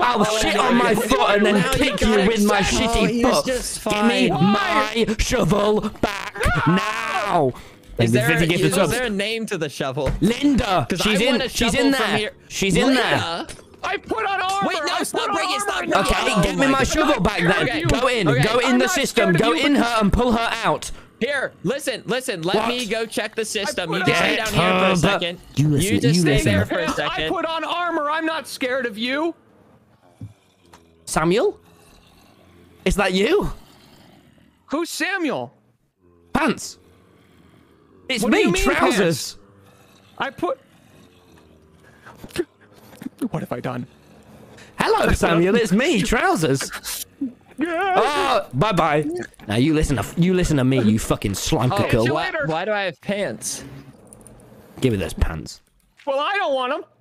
I'll shit on my foot and then kick you with my shitty foot. Give me my shovel back now. Was there a name to the shovel? Linda. She's in there. She's in there. I put on armor. Wait, no, stop bringing it. Okay, get me my shovel back then. Go in. Go in the system. Go in her and pull her out. Here, listen. Let me go check the system. You just stay down Get here for her, a second. You just stay there for a I second. put on armor. I'm not scared of you. Samuel? Is that you? Who's Samuel? Pants. It's What do you me, mean, trousers. I put... What have I done? Hello, Samuel. It's me, trousers. Oh, bye-bye. Now you listen to me, you fucking slime pickle. Why do I have pants? Give me those pants. Well, I don't want them.